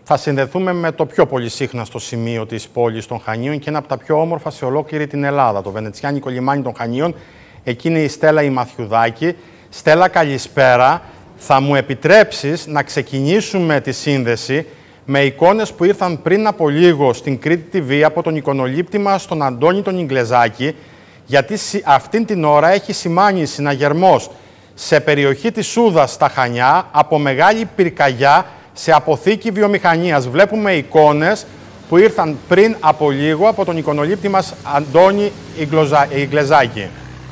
θα συνδεθούμε με το πιο πολυσύχναστο σημείο της πόλης των Χανίων και ένα από τα πιο όμορφα σε ολόκληρη την Ελλάδα, το βενετσιάνικο λιμάνι των Χανίων. Εκεί είναι η Στέλλα η Μαθιουδάκη. Στέλλα, καλησπέρα. Θα μου επιτρέψεις να ξεκινήσουμε τη σύνδεση με εικόνες που ήρθαν πριν από λίγο στην Κρήτη TV από τον εικονολήπτη μας, τον Αντώνη τον Ιγκλεζάκη, γιατί αυτήν την ώρα έχει σημάνει συναγερμός σε περιοχή της Σούδας στα Χανιά από μεγάλη πυρκαγιά σε αποθήκη βιομηχανίας. Βλέπουμε εικόνες που ήρθαν πριν από λίγο από τον εικονολήπτη μας Αντώνη Ιγκλεζάκη.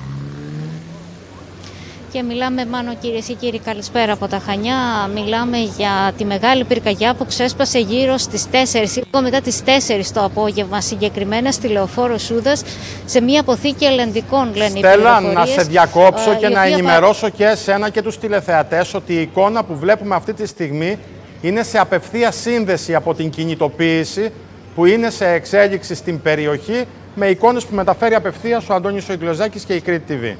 Και μιλάμε, Μάνο, κυρίες και κύριοι, καλησπέρα από τα Χανιά. Μιλάμε για τη μεγάλη πυρκαγιά που ξέσπασε γύρω στις 4, λίγο μετά τις 4 το απόγευμα, συγκεκριμένα στη Λεωφόρο Σούδας, σε μια αποθήκη ελεντικών, λένε οι πληροφορίες. Στέλλα, να σε διακόψω και να ενημερώσω και εσένα και τους τηλεθεατές ότι η εικόνα που βλέπουμε αυτή τη στιγμή είναι σε απευθεία σύνδεση από την κινητοποίηση που είναι σε εξέλιξη στην περιοχή, με εικόνες που μεταφέρει απευθείας ο Αντώνης ο Ιγκλεζάκης και η Κρήτη TV.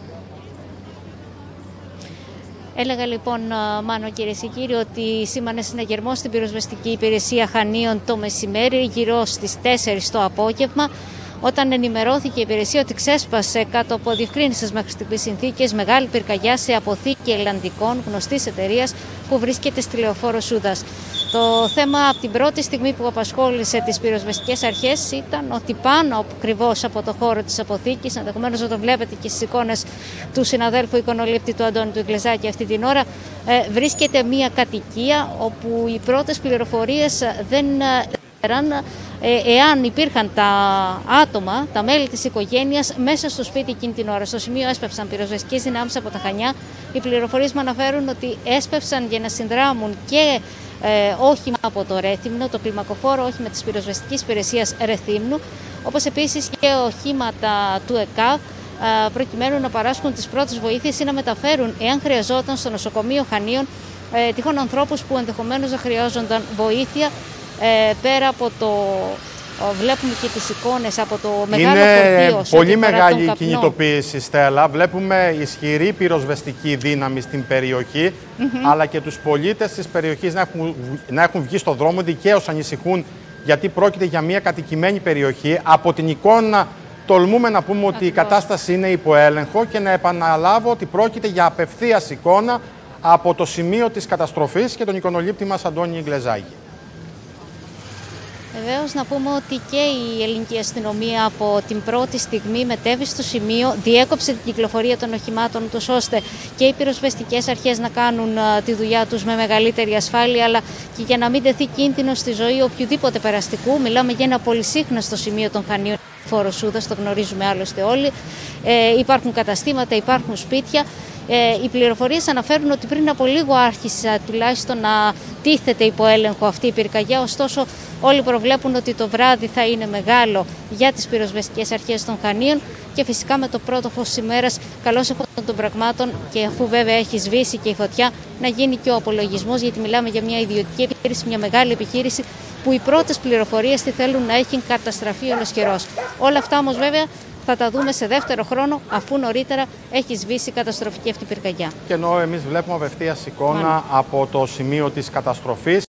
Έλεγα λοιπόν, Μάνο, κυρίες και κύριοι, ότι σήμανε συναγερμό στην πυροσβεστική υπηρεσία Χανίων το μεσημέρι, γύρω στις 4 το απόγευμα, όταν ενημερώθηκε η υπηρεσία ότι ξέσπασε κάτω από διευκρίνησες μέχρι στιγμής συνθήκες μεγάλη πυρκαγιά σε αποθήκη ελαντικών γνωστής εταιρείας που βρίσκεται στη Λεωφόρο Σούδας. Το θέμα από την πρώτη στιγμή που απασχόλησε τις πυροσβεστικές αρχές ήταν ότι πάνω ακριβώς από το χώρο της αποθήκης, ενδεχομένως να το βλέπετε και στις εικόνες του συναδέλφου εικονολήπτη του Αντώνη του Ιγκλεζάκη αυτή την ώρα, βρίσκεται μια κατοικία όπου οι πρώτες πληροφορίες δεν έδεραν εάν υπήρχαν τα άτομα, τα μέλη της οικογένειας μέσα στο σπίτι εκείνη την ώρα. Στο σημείο έσπευσαν πυροσβεστικές δυνάμεις από τα Χανιά. Οι πληροφορίες μου αναφέρουν ότι έσπευσαν για να συνδράμουν και όχημα από το Ρέθυμνο, το κλιμακοφόρο όχημα της πυροσβεστικής υπηρεσίας Ρεθύμνου, όπως επίσης και οχήματα του ΕΚΑΒ, προκειμένου να παράσχουν τις πρώτες βοήθειες ή να μεταφέρουν, εάν χρειαζόταν, στο νοσοκομείο Χανίων τυχόν ανθρώπους που ενδεχομένως να χρειάζονταν βοήθεια. Πέρα από το, βλέπουμε και τις εικόνες από το μεγάλο φορτίο. Είναι πολύ μεγάλη η κινητοποίηση, Στέλλα. Βλέπουμε ισχυρή πυροσβεστική δύναμη στην περιοχή, αλλά και τους πολίτες της περιοχής να έχουν βγει στον δρόμο. Δικαίως ανησυχούν, γιατί πρόκειται για μια κατοικημένη περιοχή. Από την εικόνα τολμούμε να πούμε ότι η κατάσταση είναι υπό έλεγχο και να επαναλάβω ότι πρόκειται για απευθείας εικόνα από το σημείο της καταστροφής και τον εικονολήπτη μας Αντώνη Ιγκλεζάκη. Βεβαίως, να πούμε ότι και η ελληνική αστυνομία από την πρώτη στιγμή μετέβη στο σημείο, διέκοψε την κυκλοφορία των οχημάτων τους, ώστε και οι πυροσβεστικές αρχές να κάνουν τη δουλειά τους με μεγαλύτερη ασφάλεια, αλλά και για να μην τεθεί κίνδυνο στη ζωή οποιοδήποτε περαστικού. Μιλάμε για ένα πολυσύχναστο σημείο των Χανίων, Φόρο Σούδας, το γνωρίζουμε άλλωστε όλοι. Υπάρχουν καταστήματα, υπάρχουν σπίτια. Οι πληροφορίες αναφέρουν ότι πριν από λίγο άρχισε τουλάχιστον να τίθεται υπό έλεγχο αυτή η πυρκαγιά, ωστόσο όλοι προβλέπουν ότι το βράδυ θα είναι μεγάλο για τις πυροσβεστικές αρχές των Χανίων και φυσικά με το πρώτο φως της ημέρας, καλώς εφόσον των πραγμάτων και αφού βέβαια έχει σβήσει και η φωτιά, να γίνει και ο απολογισμός, γιατί μιλάμε για μια ιδιωτική επιχείρηση, μια μεγάλη επιχείρηση που οι πρώτες πληροφορίες τι θέλουν να έχει καταστραφεί ολοσχερός. Όλα αυτά όμως βέβαια θα τα δούμε σε δεύτερο χρόνο, αφού νωρίτερα έχει σβήσει καταστροφική αυτή πυρκαγιά. Και ενώ εμείς βλέπουμε απευθείας εικόνα από το σημείο της καταστροφής.